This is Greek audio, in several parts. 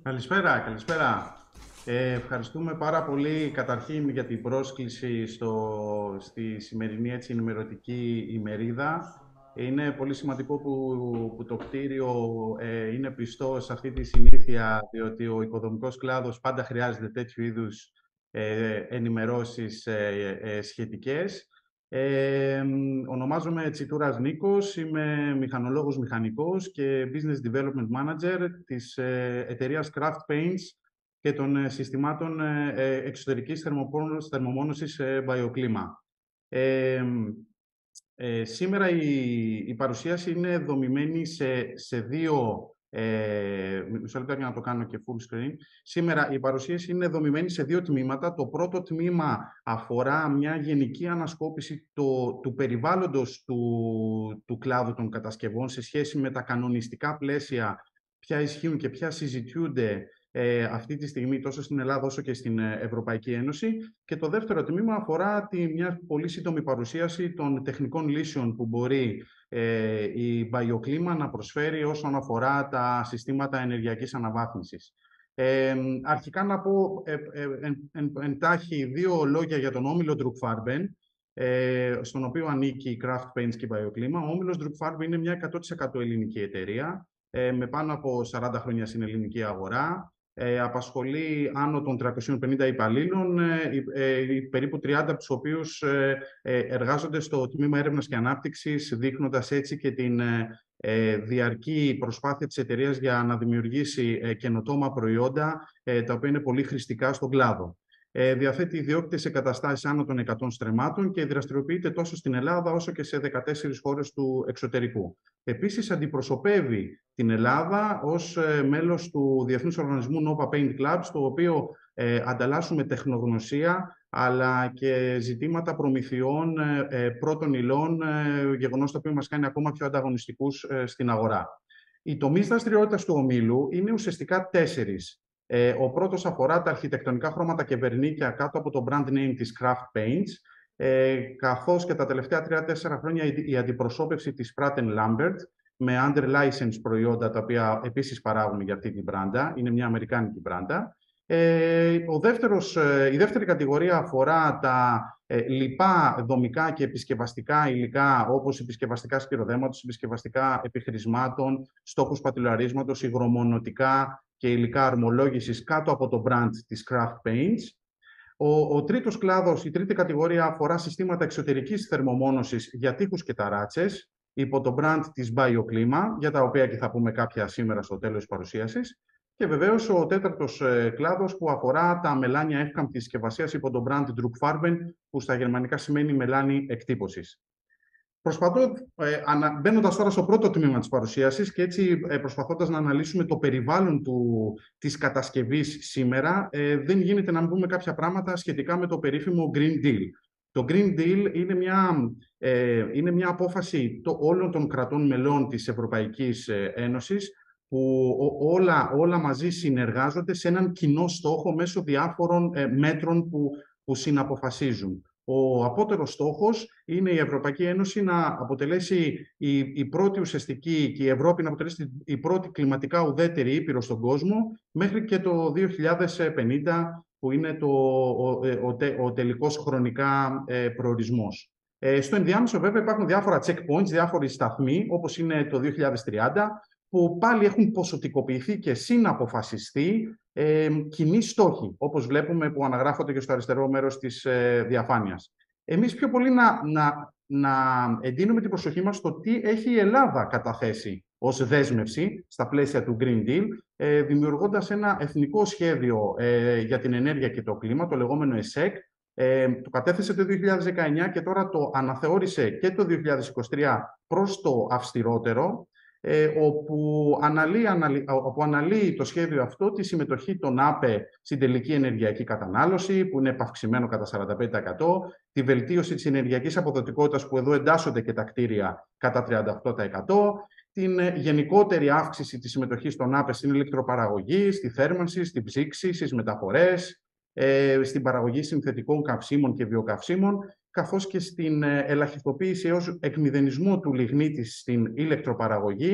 Καλησπέρα, καλησπέρα. Ευχαριστούμε πάρα πολύ καταρχήν για την πρόσκληση στη σημερινή ενημερωτική ημερίδα. Είναι πολύ σημαντικό που το κτίριο είναι πιστό σε αυτή τη συνήθεια, διότι ο οικοδομικός κλάδος πάντα χρειάζεται τέτοιου είδους ενημερώσεις σχετικές. Ονομάζομαι Τσιτούρας Νίκος, είμαι μηχανολόγος μηχανικός και Business Development Manager της εταιρείας Craft Paints και των συστημάτων εξωτερικής θερμομόνωσης BioClima. Ε, Σήμερα η παρουσίαση είναι δομημένη σε δύο... μισό λεπτό για να το κάνω και full screen. Σήμερα η παρουσίαση είναι δομημένη σε δύο τμήματα. Το πρώτο τμήμα αφορά μια γενική ανασκόπηση του περιβάλλοντος του κλάδου των κατασκευών σε σχέση με τα κανονιστικά πλαίσια, ποια ισχύουν και ποια συζητιούνται αυτή τη στιγμή τόσο στην Ελλάδα όσο και στην Ευρωπαϊκή Ένωση. Και το δεύτερο τμήμα αφορά μια πολύ σύντομη παρουσίαση των τεχνικών λύσεων που μπορεί η BioClima να προσφέρει όσον αφορά τα συστήματα ενεργειακής αναβάθμισης. Αρχικά να πω εντάχει δύο λόγια για τον όμιλο Druckfarben, στον οποίο ανήκει η Craft Paints και η BioClima. Ο όμιλος Druckfarben είναι μια 100% ελληνική εταιρεία, με πάνω από 40 χρόνια στην ελληνική αγορά. Απασχολεί άνω των 350 υπαλλήλων, περίπου 30 από τους οποίους εργάζονται στο τμήμα έρευνας και ανάπτυξης, δείχνοντας έτσι και την διαρκή προσπάθεια της εταιρείας για να δημιουργήσει καινοτόμα προϊόντα, τα οποία είναι πολύ χρηστικά στον κλάδο. Διαθέτει ιδιόκτητες εγκαταστάσεις άνω των 100 στρεμμάτων και δραστηριοποιείται τόσο στην Ελλάδα όσο και σε 14 χώρες του εξωτερικού. Επίσης, αντιπροσωπεύει την Ελλάδα ως μέλος του Διεθνούς Οργανισμού Nova Paint Club, στο οποίο ανταλλάσσουμε τεχνογνωσία, αλλά και ζητήματα προμηθειών πρώτων υλών, γεγονός το οποίο μας κάνει ακόμα πιο ανταγωνιστικούς στην αγορά. Οι τομείς δραστηριότητας του ομίλου είναι ουσιαστικά 4. Ο πρώτος αφορά τα αρχιτεκτονικά χρώματα και βερνίκια κάτω από το brand name της Craft Paints, καθώς και τα τελευταία 3-4 χρόνια η αντιπροσώπευση της Pratt Lambert με under license προϊόντα, τα οποία επίσης παράγουν για αυτή την μπράντα. Είναι μια αμερικάνικη μπράντα. Η δεύτερη κατηγορία αφορά τα λοιπά δομικά και επισκευαστικά υλικά, όπως επισκευαστικά σκυροδέματος, επισκευαστικά επιχρησμάτων, στόχους πατηλαρίσματος, υγρομονωτικά και υλικά αρμολόγησης κάτω από το brand της Craft Paints. Ο τρίτος κλάδος, η τρίτη κατηγορία, αφορά συστήματα εξωτερικής θερμομόνωσης για τοίχους και ταράτσες υπό το brand της BioClima, για τα οποία και θα πούμε κάποια σήμερα στο τέλος της παρουσίασης. Και βεβαίως ο τέταρτος κλάδος που αφορά τα μελάνια εύκαμπτης συσκευασίας υπό το brand Druckfarben, που στα γερμανικά σημαίνει μελάνι εκτύπωσης. Προσπαθώ, μπαίνοντας τώρα στο πρώτο τμήμα της παρουσίασης και έτσι προσπαθώντας να αναλύσουμε το περιβάλλον της κατασκευής σήμερα, δεν γίνεται να μην πούμε κάποια πράγματα σχετικά με το περίφημο Green Deal. Το Green Deal είναι μια απόφαση όλων των κρατών μελών της Ευρωπαϊκής Ένωσης, που όλα μαζί συνεργάζονται σε έναν κοινό στόχο μέσω διάφορων μέτρων που συναποφασίζουν. Ο απότερος στόχος είναι η Ευρωπαϊκή Ένωση να αποτελέσει η πρώτη ουσιαστική και η Ευρώπη να αποτελέσει η πρώτη κλιματικά ουδέτερη ήπειρο στον κόσμο μέχρι και το 2050, που είναι ο τελικός χρονικά προορισμός. Στο ενδιάμεσο βέβαια υπάρχουν διάφορα checkpoints, διάφοροι σταθμοί, όπως είναι το 2030, που πάλι έχουν ποσοτικοποιηθεί και συναποφασιστεί κοινοί στόχοι, όπως βλέπουμε που αναγράφονται και στο αριστερό μέρος της διαφάνειας. Εμείς πιο πολύ να εντείνουμε την προσοχή μας στο τι έχει η Ελλάδα καταθέσει ως δέσμευση στα πλαίσια του Green Deal, δημιουργώντας ένα εθνικό σχέδιο για την ενέργεια και το κλίμα, το λεγόμενο ΕΣΕΚ. Το κατέθεσε το 2019 και τώρα το αναθεώρησε και το 2023 προς το αυστηρότερο, όπου αναλύει το σχέδιο αυτό τη συμμετοχή των ΑΠΕ στην τελική ενεργειακή κατανάλωση, που είναι επαυξημένο κατά 45%, τη βελτίωση της ενεργειακής αποδοτικότητας, που εδώ εντάσσονται και τα κτίρια, κατά 38%, την γενικότερη αύξηση της συμμετοχής των ΑΠΕ στην ηλεκτροπαραγωγή, στη θέρμανση, στην ψήξη, στις μεταφορές, στην παραγωγή συνθετικών καυσίμων και βιοκαυσίμων, καθώς και στην ελαχιστοποίηση έως εκμηδενισμού του λιγνίτη στην ηλεκτροπαραγωγή,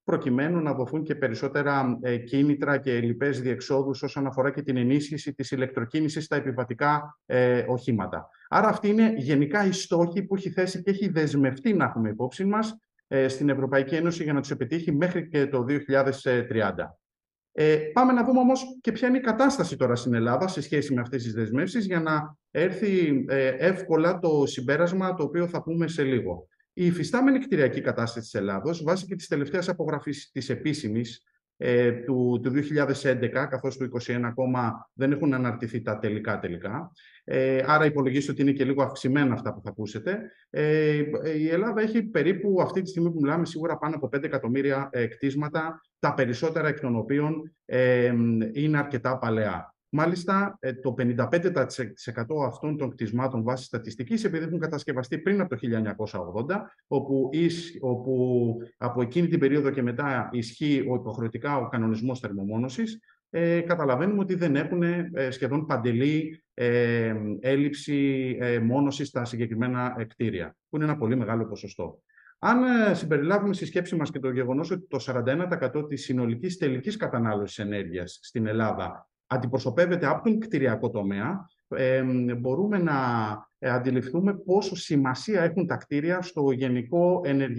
προκειμένου να δοθούν και περισσότερα κίνητρα και λοιπές διεξόδους όσον αφορά και την ενίσχυση της ηλεκτροκίνησης στα επιβατικά οχήματα. Άρα αυτοί είναι γενικά οι στόχοι που έχει θέσει και έχει δεσμευτεί να έχουμε υπόψη μας στην Ευρωπαϊκή Ένωση για να τους επιτύχει μέχρι και το 2030. Πάμε να δούμε όμως και ποια είναι η κατάσταση τώρα στην Ελλάδα σε σχέση με αυτές τις δεσμεύσεις για να έρθει εύκολα το συμπέρασμα το οποίο θα πούμε σε λίγο. Η υφιστάμενη κτηριακή κατάσταση της Ελλάδος, βάσει και της τελευταίας απογραφής της επίσημης του 2011, καθώς του 2021 ακόμα δεν έχουν αναρτηθεί τα τελικά, άρα υπολογίστε ότι είναι και λίγο αυξημένα αυτά που θα ακούσετε. Η Ελλάδα έχει περίπου αυτή τη στιγμή που μιλάμε σίγουρα πάνω από 5 εκατομμύρια κτίσματα, τα περισσότερα εκ των οποίων είναι αρκετά παλαιά. Μάλιστα, το 55% αυτών των κτισμάτων βάσει στατιστικής, επειδή έχουν κατασκευαστεί πριν από το 1980, όπου από εκείνη την περίοδο και μετά ισχύει υποχρεωτικά ο κανονισμός θερμομόνωσης, καταλαβαίνουμε ότι δεν έχουν σχεδόν παντελή έλλειψη μόνωσης στα συγκεκριμένα κτίρια, που είναι ένα πολύ μεγάλο ποσοστό. Αν συμπεριλάβουμε στη σκέψη μας και το γεγονός ότι το 41% της συνολικής τελικής κατανάλωσης ενέργειας στην Ελλάδα αντιπροσωπεύεται από τον κτηριακό τομέα, μπορούμε να αντιληφθούμε πόσο σημασία έχουν τα κτίρια στο γενικό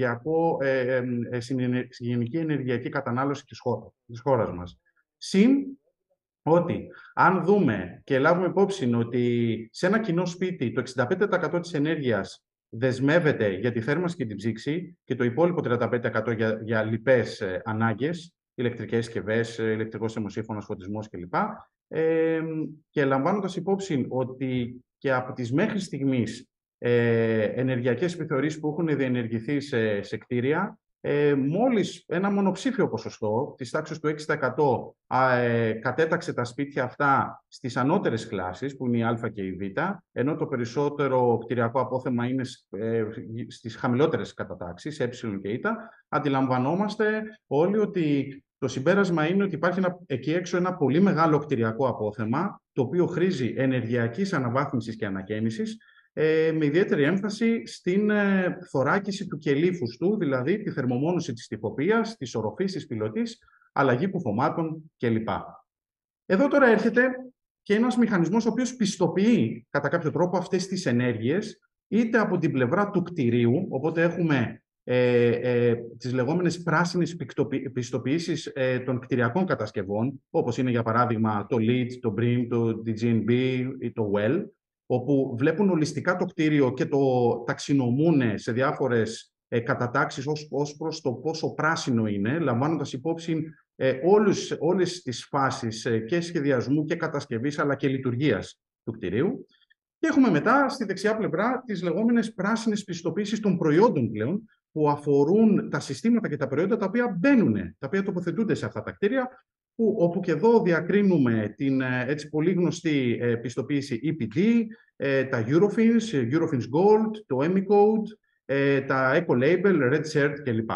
στη γενική ενεργειακή κατανάλωση της χώρας μας. Συν ότι αν δούμε και λάβουμε υπόψη ότι σε ένα κοινό σπίτι το 65% της ενέργειας δεσμεύεται για τη θέρμανση και την ψήξη και το υπόλοιπο 35% για λοιπές ανάγκες, ηλεκτρικές συσκευές, ηλεκτρικός θερμοσύφωνος, φωτισμός κλπ. Και λαμβάνοντας υπόψη ότι και από τις μέχρι στιγμής ενεργειακές επιθεωρήσεις που έχουν διενεργηθεί σε κτίρια, μόλις ένα μονοψήφιο ποσοστό της τάξης του 6% κατέταξε τα σπίτια αυτά στις ανώτερες κλάσεις, που είναι η Α και η Β, ενώ το περισσότερο κτηριακό απόθεμα είναι στις χαμηλότερες κατατάξεις, Ε και Ι. Αντιλαμβανόμαστε όλοι ότι το συμπέρασμα είναι ότι υπάρχει εκεί έξω ένα πολύ μεγάλο κτηριακό απόθεμα, το οποίο χρήζει ενεργειακής αναβάθμισης και ανακαίνησης, με ιδιαίτερη έμφαση στην θωράκιση του κελίφους του, δηλαδή τη θερμομόνωση της τυποποίησης, της οροφής, της πιλωτής, αλλαγή κουφωμάτων κλπ. Εδώ τώρα έρχεται και ένας μηχανισμός ο οποίος πιστοποιεί κατά κάποιο τρόπο αυτές τις ενέργειες, είτε από την πλευρά του κτηρίου, οπότε έχουμε τις λεγόμενες πράσινες πιστοποιήσεις των κτηριακών κατασκευών, όπως είναι για παράδειγμα το LEED, το BREEAM, το DGNB ή το WELL, όπου βλέπουν ολιστικά το κτίριο και το ταξινομούν σε διάφορες κατατάξεις ως προς το πόσο πράσινο είναι, λαμβάνοντας υπόψη όλες τις φάσεις και σχεδιασμού και κατασκευής αλλά και λειτουργίας του κτηρίου. Και έχουμε μετά στη δεξιά πλευρά τις λεγόμενες πράσινες πιστοποιήσεις των προϊόντων πλέον, που αφορούν τα συστήματα και τα προϊόντα τα οποία μπαίνουν, τα οποία τοποθετούνται σε αυτά τα κτίρια, όπου και εδώ διακρίνουμε την έτσι πολύ γνωστή πιστοποίηση EPD, τα Eurofins Gold, το EmiCode, τα Ecolabel, Red Cert κλπ.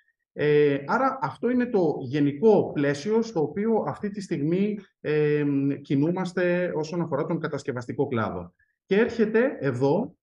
Άρα αυτό είναι το γενικό πλαίσιο στο οποίο αυτή τη στιγμή κινούμαστε όσον αφορά τον κατασκευαστικό κλάδο. Και έρχεται εδώ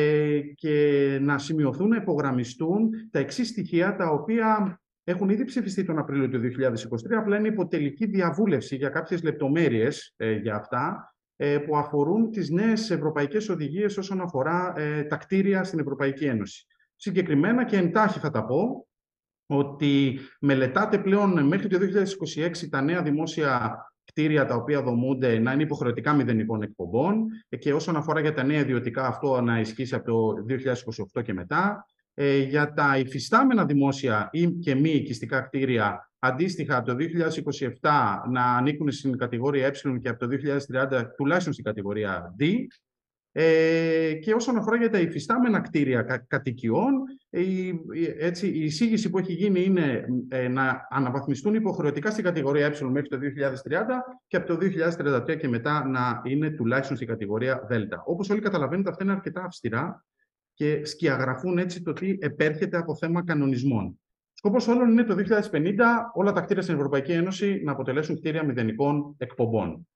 και να σημειωθούν, να υπογραμμιστούν τα εξής στοιχεία, τα οποία έχουν ήδη ψηφιστεί τον Απρίλιο του 2023, απλά είναι υποτελική διαβούλευση για κάποιες λεπτομέρειες για αυτά, που αφορούν τις νέες ευρωπαϊκές οδηγίες όσον αφορά τα κτίρια στην Ευρωπαϊκή Ένωση. Συγκεκριμένα και εντάχει θα τα πω, ότι μελετάτε πλέον μέχρι το 2026 τα νέα δημόσια κτίρια τα οποία δομούνται να είναι υποχρεωτικά μηδενικών εκπομπών, και όσον αφορά για τα νέα ιδιωτικά αυτό να ισχύσει από το 2028 και μετά. Για τα υφιστάμενα δημόσια ή και μη οικιστικά κτίρια, αντίστοιχα από το 2027 να ανήκουν στην κατηγορία Ε και από το 2030 τουλάχιστον στην κατηγορία D. Και όσον αφορά για τα υφιστάμενα κτίρια κατοικιών, η εισήγηση που έχει γίνει είναι να αναβαθμιστούν υποχρεωτικά στην κατηγορία Ε μέχρι το 2030 και από το 2033 και μετά να είναι τουλάχιστον στην κατηγορία Δ. Όπως όλοι καταλαβαίνετε, αυτά είναι αρκετά αυστηρά και σκιαγραφούν έτσι το τι επέρχεται από θέμα κανονισμών. Σκοπός όλων είναι το 2050 όλα τα κτίρια στην Ευρωπαϊκή Ένωση να αποτελέσουν κτίρια μηδενικών εκπομπών.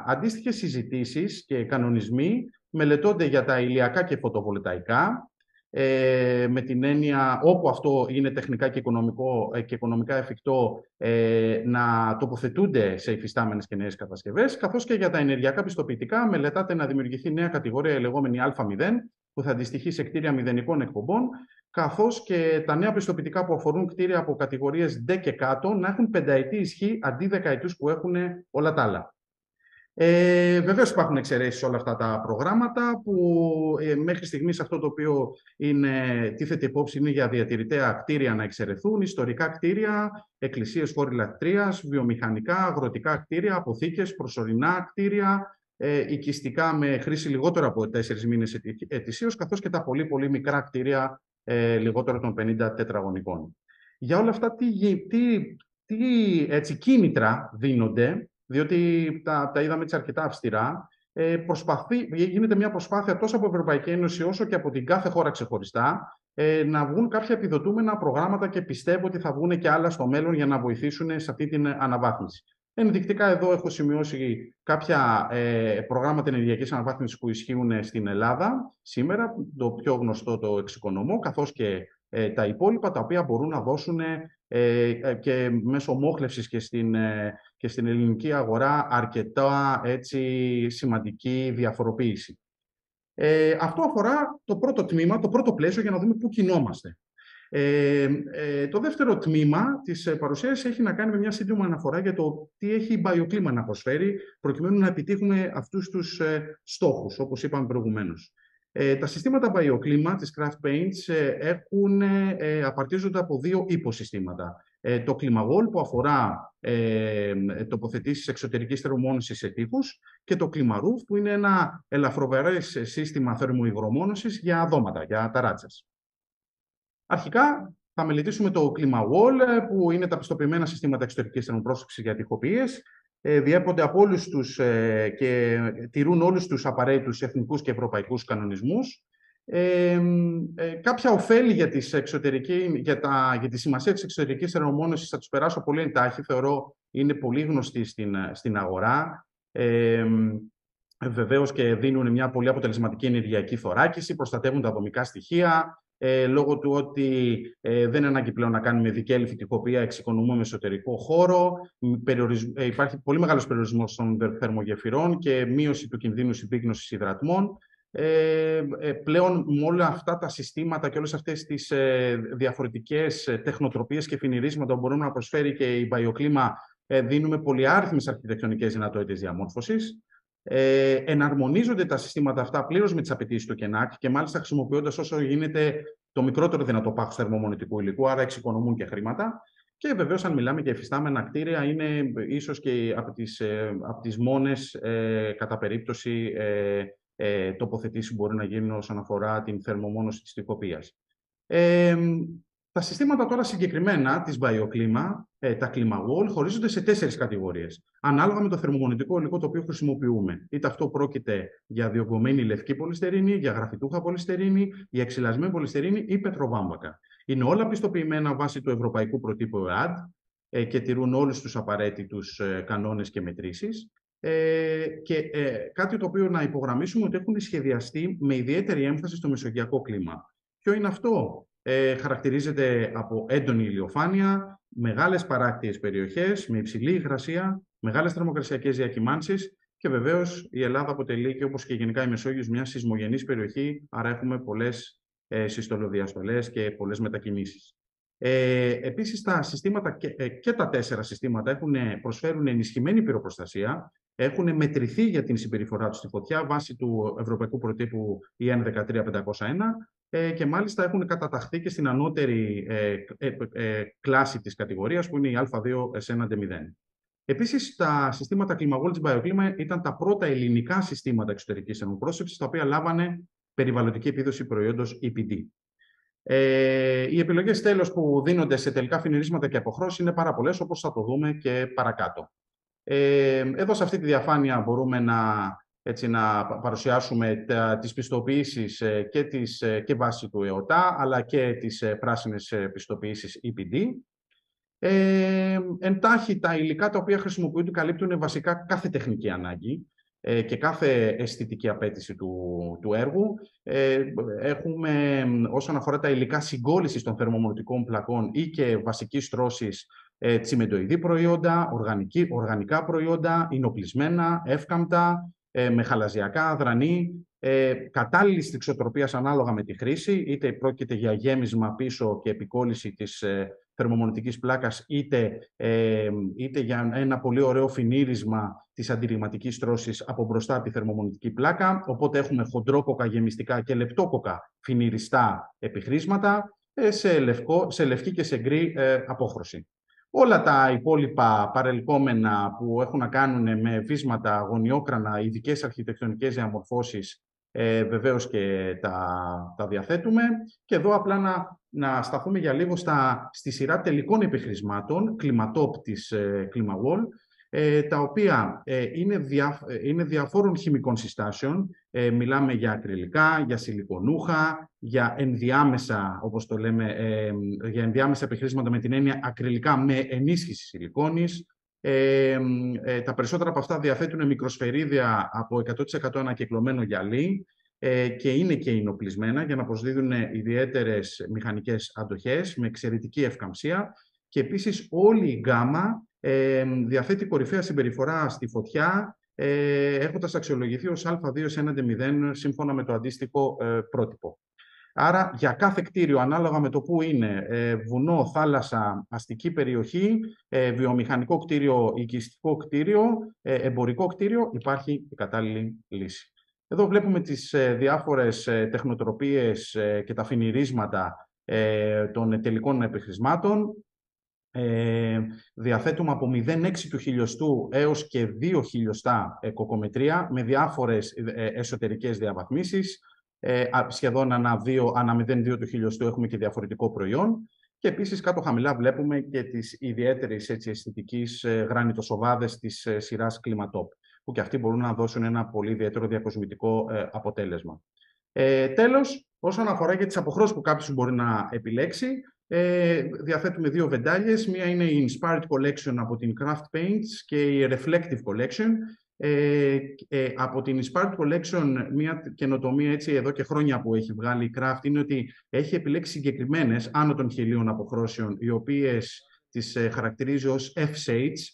Αντίστοιχες συζητήσεις και κανονισμοί μελετώνται για τα ηλιακά και φωτοβολταϊκά, με την έννοια, όπου αυτό είναι τεχνικά και οικονομικά εφικτό, να τοποθετούνται σε υφιστάμενες και νέες κατασκευές, καθώς και για τα ενεργειακά πιστοποιητικά μελετάται να δημιουργηθεί νέα κατηγορία, η λεγόμενη Α0, που θα αντιστοιχεί σε κτίρια μηδενικών εκπομπών, καθώς και τα νέα πιστοποιητικά που αφορούν κτίρια από κατηγορίες D και κάτω να έχουν πενταετή ισχύ αντί δεκαετούς που έχουν όλα τα άλλα. Βεβαίως υπάρχουν εξαιρέσεις σε όλα αυτά τα προγράμματα που μέχρι στιγμής αυτό το οποίο τίθεται υπόψη είναι για διατηρητέα κτίρια να εξαιρεθούν, ιστορικά κτίρια, εκκλησίες, χώροι λατρείας, βιομηχανικά, αγροτικά κτίρια, αποθήκες, προσωρινά κτίρια, οικιστικά με χρήση λιγότερο από 4 μήνες ετησίως, καθώς και τα πολύ πολύ μικρά κτίρια λιγότερο των 50 τετραγωνικών. Για όλα αυτά τι κίνητρα δίνονται, διότι τα είδαμε έτσι αρκετά αυστηρά, γίνεται μια προσπάθεια τόσο από Ευρωπαϊκή Ένωση όσο και από την κάθε χώρα ξεχωριστά να βγουν κάποια επιδοτούμενα προγράμματα και πιστεύω ότι θα βγουν και άλλα στο μέλλον για να βοηθήσουν σε αυτή την αναβάθμιση. Ενδεικτικά εδώ έχω σημειώσει κάποια προγράμματα ενεργειακής αναβάθμισης που ισχύουν στην Ελλάδα σήμερα, το πιο γνωστό το Εξοικονομώ, καθώς και τα υπόλοιπα, τα οποία μπορούν να δώσουν και μέσω μόχλευσης και στην ελληνική αγορά αρκετά σημαντική διαφοροποίηση. Αυτό αφορά το πρώτο τμήμα, το πρώτο πλαίσιο, για να δούμε πού κινόμαστε. Το δεύτερο τμήμα της παρουσίασης έχει να κάνει με μια σύντομη αναφορά για το τι έχει η BioClima να προσφέρει, προκειμένου να επιτύχουμε αυτούς τους στόχους, όπως είπαμε προηγουμένως. Τα συστήματα BioClima της Craft Paints απαρτίζονται από δύο υποσυστήματα. Το ClimaWall που αφορά τοποθετήσεις εξωτερικής θερμομόνωσης σε τοίχους και το ClimaRoof που είναι ένα ελαφροβερές σύστημα θερμοϊγρομόνωσης για δώματα, για ταράτσες. Αρχικά θα μελετήσουμε το ClimaWall που είναι τα πιστοποιημένα συστήματα εξωτερικής θερμοπρόσωψης για τοιχοποιίες. Διέπονται από όλους και τηρούν όλους τους απαραίτητους εθνικούς και ευρωπαϊκούς κανονισμούς. Κάποια ωφέλη για τη σημασία της εξωτερικής θερμομόνωσης θα τους περάσω πολύ εντάχει. Θεωρώ είναι πολύ γνωστοί στην αγορά. Βεβαίως και δίνουν μια πολύ αποτελεσματική ενεργειακή θωράκιση, προστατεύουν τα δομικά στοιχεία, λόγω του ότι δεν είναι ανάγκη πλέον να κάνουμε δικέλυφη τοιχοποιία, εξοικονομούμε εσωτερικό χώρο, υπάρχει πολύ μεγάλος περιορισμός των θερμογεφυρών και μείωση του κινδύνου συμπίκνωσης υδρατμών. Πλέον με όλα αυτά τα συστήματα και όλες αυτές τις διαφορετικές τεχνοτροπίες και φινιρίσματα που μπορούμε να προσφέρει και η BioClima, δίνουμε πολυάριθμες αρχιτεκτονικές δυνατότητες διαμόρφωσης. Εναρμονίζονται τα συστήματα αυτά πλήρως με τις απαιτήσεις του ΚΕΝΑΚ και μάλιστα χρησιμοποιώντας όσο γίνεται το μικρότερο δυνατό πάχος θερμομονητικού υλικού, άρα εξοικονομούν και χρήματα. Και βεβαίως, αν μιλάμε για υφιστάμενα κτίρια, είναι ίσως και από τις μόνες κατά περίπτωση τοποθετήσεις που μπορεί να γίνουν όσον αφορά την θερμομόνωση της τοιχοποίησης. Τα συστήματα τώρα συγκεκριμένα της BioClima, τα ClimaWall, χωρίζονται σε 4 κατηγορίες, ανάλογα με το θερμομονητικό υλικό το οποίο χρησιμοποιούμε. Είτε αυτό πρόκειται για διογκωμένη λευκή πολυστερίνη, για γραφιτούχα πολυστερίνη, για εξυλασμένη πολυστερίνη ή πετροβάμβακα. Είναι όλα πιστοποιημένα βάσει του ευρωπαϊκού προτύπου EAD και τηρούν όλους τους απαραίτητους κανόνες και μετρήσεις. Και κάτι το οποίο να υπογραμμίσουμε ότι έχουν σχεδιαστεί με ιδιαίτερη έμφαση στο μεσογειακό κλίμα. Ποιο είναι αυτό? Χαρακτηρίζεται από έντονη ηλιοφάνεια, μεγάλες παράκτιες περιοχές με υψηλή υγρασία, μεγάλες θερμοκρασιακές διακυμάνσεις και βεβαίως η Ελλάδα αποτελεί, και όπως και γενικά η Μεσόγειος, μια σεισμογενής περιοχή, άρα έχουμε πολλές συστολοδιαστολές και πολλές μετακινήσεις. Επίσης, τα συστήματα και τα 4 συστήματα προσφέρουν ενισχυμένη πυροπροστασία, έχουν μετρηθεί για την συμπεριφορά τους στη φωτιά βάσει του ευρωπαϊκού προτύπου EN 13501 και μάλιστα έχουν καταταχθεί και στην ανώτερη κλάση της κατηγορίας που είναι η Α2 S1D0. Επίσης, τα συστήματα ClimaWall της BioClima ήταν τα πρώτα ελληνικά συστήματα εξωτερικής θερμοπρόσωψης τα οποία λάβανε περιβαλλοντική επίδοση προϊόντος EPD. Οι επιλογές τέλος που δίνονται σε τελικά φινιρίσματα και αποχρώσεις είναι πάρα πολλές, όπως θα το δούμε και παρακάτω. Εδώ σε αυτή τη διαφάνεια μπορούμε να παρουσιάσουμε τις πιστοποιήσεις και βάσει του ΕΟΤΑ, αλλά και τις πράσινες πιστοποιήσεις EPD. Εντάχει, τα υλικά τα οποία χρησιμοποιούνται καλύπτουν βασικά κάθε τεχνική ανάγκη. και κάθε αισθητική απέτηση του έργου. Έχουμε, όσον αφορά τα υλικά συγκόλλησης των θερμομορφωτικών πλακών ή και βασικής στρώσης, τσιμεντοειδή προϊόντα, οργανικά προϊόντα, υνοπλισμένα, εύκαμπτα, με χαλαζιακά, αδρανή, κατάλληλη στριξοτροπίας ανάλογα με τη χρήση, είτε πρόκειται για γέμισμα πίσω και επικόλληση της θερμομορφωτικής πλάκας, είτε για ένα πολύ ωραίο φινίρισμα της αντιρριγματικής στρώσης από μπροστά από τη θερμομορφωτική πλάκα. Οπότε έχουμε χοντρόκοκα γεμιστικά και λεπτόκοκα φινιριστά επιχρήσματα σε λευκή και σε γκρι απόχρωση. Όλα τα υπόλοιπα παρελκόμενα που έχουν να κάνουν με βίσματα, γωνιόκρανα, ειδικές αρχιτεκτονικές διαμορφώσεις, βεβαίως και τα διαθέτουμε. Και εδώ απλά να σταθούμε για λίγο στη σειρά τελικών επιχρησμάτων, κλιματόπ της ClimaWall, τα οποία είναι διαφόρων χημικών συστάσεων. Μιλάμε για ακριλικά, για σιλικονούχα, για ενδιάμεσα, όπως το λέμε, για ενδιάμεσα επιχρήσματα με την έννοια ακριλικά με ενίσχυση σιλικόνης. Τα περισσότερα από αυτά διαθέτουν μικροσφαιρίδια από 100% ανακυκλωμένο γυαλί και είναι και υνοπλισμένα για να προσδίδουν ιδιαίτερες μηχανικές αντοχές με εξαιρετική ευκαμψία. Και επίσης όλη η γκάμα διαθέτει κορυφαία συμπεριφορά στη φωτιά, έχοντας αξιολογηθεί ως Α2 έναντι 0 σύμφωνα με το αντίστοιχο πρότυπο. Άρα για κάθε κτίριο, ανάλογα με το που είναι, βουνό, θάλασσα, αστική περιοχή, βιομηχανικό κτίριο, οικιστικό κτίριο, εμπορικό κτίριο, υπάρχει η κατάλληλη λύση. Εδώ βλέπουμε τις διάφορες τεχνοτροπίες και τα φινιρίσματα των τελικών επιχρησμάτων. Διαθέτουμε από 0,6 του χιλιοστού έως και 2 χιλιοστά κοκομετρία με διάφορες εσωτερικές διαβαθμίσεις. Σχεδόν ανά 0,2 του χιλιοστού έχουμε και διαφορετικό προϊόν. Και επίσης κάτω χαμηλά βλέπουμε και τις ιδιαίτερες αισθητικής γρανιτοσοβάδες της σειράς ClimaTop, που και αυτοί μπορούν να δώσουν ένα πολύ ιδιαίτερο διακοσμητικό αποτέλεσμα. Τέλος, όσον αφορά για τις αποχρώσεις που κάποιος μπορεί να επιλέξει, διαθέτουμε δύο βεντάλιες. Μία είναι η Inspired Collection από την Craft Paints και η Reflective Collection. Από την Inspired Collection, μια καινοτομία έτσι εδώ και χρόνια που έχει βγάλει η Craft είναι ότι έχει επιλέξει συγκεκριμένες άνω των 1000 αποχρώσεων, οι οποίες τις χαρακτηρίζει ως F-shades,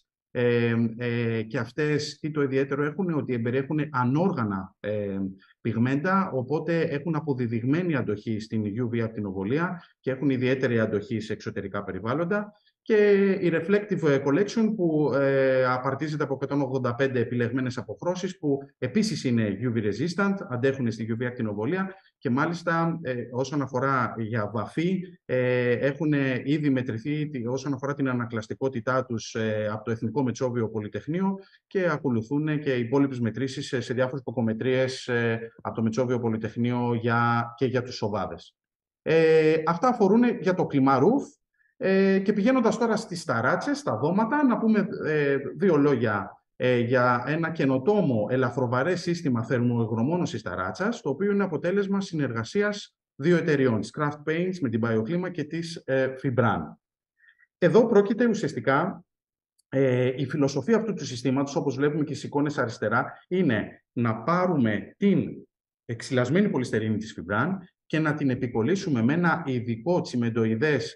και αυτές τι το ιδιαίτερο έχουν, ότι εμπεριέχουν ανόργανα πιγμέντα, οπότε έχουν αποδεδειγμένη αντοχή στην UV ακτινοβολία και έχουν ιδιαίτερη αντοχή σε εξωτερικά περιβάλλοντα. Και η Reflective Collection που απαρτίζεται από 185 επιλεγμένες αποχρώσεις που επίσης είναι UV resistant, αντέχουν στη UV ακτινοβολία και μάλιστα όσον αφορά για βαφή έχουν ήδη μετρηθεί όσον αφορά την ανακλαστικότητά τους από το Εθνικό Μετσόβιο Πολυτεχνείο και ακολουθούν και οι υπόλοιπες μετρήσεις σε διάφορες κοκομετρίες από το Μετσόβιο Πολυτεχνείο και για τους σοβάδες. Αυτά αφορούν για το ClimaRoof. Και πηγαίνοντας τώρα στις ταράτσες, στα δώματα, να πούμε δύο λόγια για ένα καινοτόμο ελαφροβαρές σύστημα θερμοεγρομόνωσης ταράτσας, το οποίο είναι αποτέλεσμα συνεργασίας δύο εταιριών, της Craft Paints με την BioClima και της Fibran. Εδώ πρόκειται ουσιαστικά η φιλοσοφία αυτού του συστήματος, όπως βλέπουμε και στις εικόνες αριστερά, είναι να πάρουμε την εξυλασμένη πολυστερίνη της Fibran και να την επικολλήσουμε με ένα ειδικό τσιμεντοειδές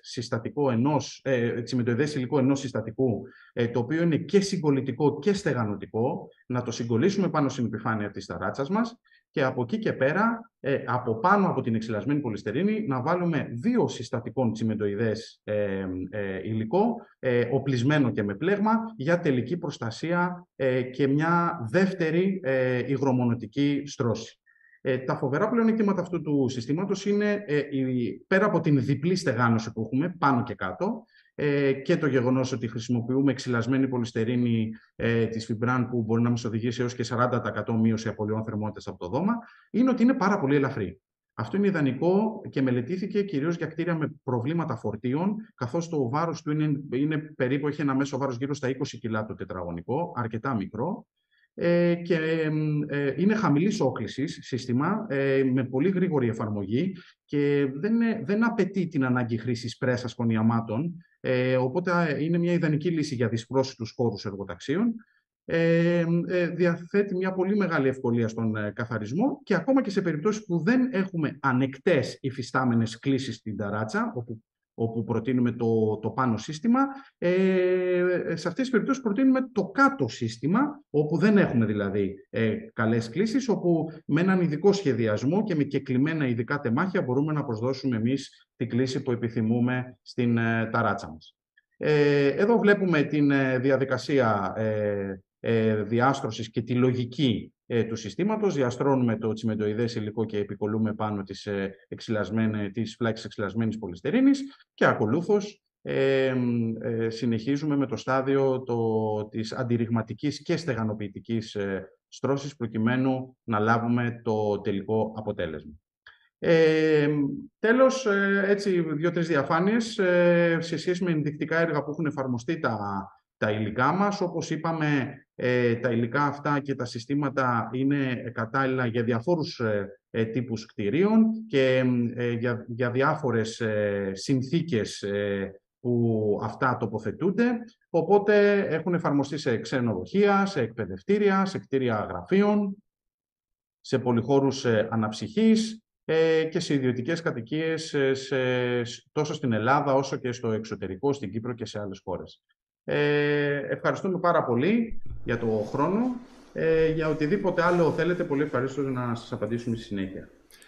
υλικό ενός συστατικού, το οποίο είναι και συγκολλητικό και στεγανωτικό, να το συγκολλήσουμε πάνω στην επιφάνεια της ταράτσας μας και από εκεί και πέρα, από πάνω από την εξυλασμένη πολυστερίνη, να βάλουμε δύο συστατικών τσιμεντοειδές υλικό, οπλισμένο και με πλέγμα, για τελική προστασία και μια δεύτερη υγρομονωτική στρώση. Τα φοβερά πλεονεκτήματα αυτού του συστήματος είναι πέρα από την διπλή στεγάνωση που έχουμε πάνω και κάτω και το γεγονός ότι χρησιμοποιούμε εξυλασμένη πολυστερίνη της Fibran που μπορεί να μας οδηγήσει έως και 40% μείωση απολειών θερμότητας από το δώμα, είναι ότι είναι πάρα πολύ ελαφρύ. Αυτό είναι ιδανικό και μελετήθηκε κυρίως για κτίρια με προβλήματα φορτίων, καθώς το βάρος του έχει ένα μέσο βάρος γύρω στα 20 κιλά το τετραγωνικό, αρκετά μικρό. Και είναι χαμηλής όκλησης σύστημα, με πολύ γρήγορη εφαρμογή και δεν απαιτεί την ανάγκη χρήσης πρέσας κονιαμάτων, οπότε είναι μια ιδανική λύση για δυσπρόσιτους χώρους εργοταξίων. διαθέτει μια πολύ μεγάλη ευκολία στον καθαρισμό και ακόμα και σε περιπτώσεις που δεν έχουμε ανεκτές υφιστάμενες κλίσεις στην ταράτσα, όπου προτείνουμε το πάνω σύστημα, σε αυτές τις περιπτώσεις προτείνουμε το κάτω σύστημα, όπου δεν έχουμε δηλαδή καλές κλίσεις, όπου με έναν ειδικό σχεδιασμό και με κεκλειμένα ειδικά τεμάχια μπορούμε να προσδώσουμε εμείς την κλίση που επιθυμούμε στην ταράτσα μας. Εδώ βλέπουμε την διαδικασία διάστρωσης και τη λογική του συστήματος. Διαστρώνουμε το τσιμεντοειδές υλικό και επικολλούμε πάνω τις φλάκες εξυλασμένης πολυστερίνης και ακολούθως συνεχίζουμε με το στάδιο της αντιρριγματικής και στεγανοποιητικής στρώσης προκειμένου να λάβουμε το τελικό αποτέλεσμα. Τέλος, έτσι 2-3 διαφάνειες σε σχέση με ενδεικτικά έργα που έχουν εφαρμοστεί τα υλικά μας. Όπως είπαμε, τα υλικά αυτά και τα συστήματα είναι κατάλληλα για διαφόρους τύπους κτηρίων και για διάφορες συνθήκες που αυτά τοποθετούνται. Οπότε έχουν εφαρμοστεί σε ξενοδοχεία, σε εκπαιδευτήρια, σε κτίρια γραφείων, σε πολυχώρους αναψυχής και σε ιδιωτικές κατοικίες τόσο στην Ελλάδα όσο και στο εξωτερικό, στην Κύπρο και σε άλλες χώρες. Ευχαριστούμε πάρα πολύ για το χρόνο. Για οτιδήποτε άλλο θέλετε, πολύ ευχαριστώ να σας απαντήσουμε στη συνέχεια.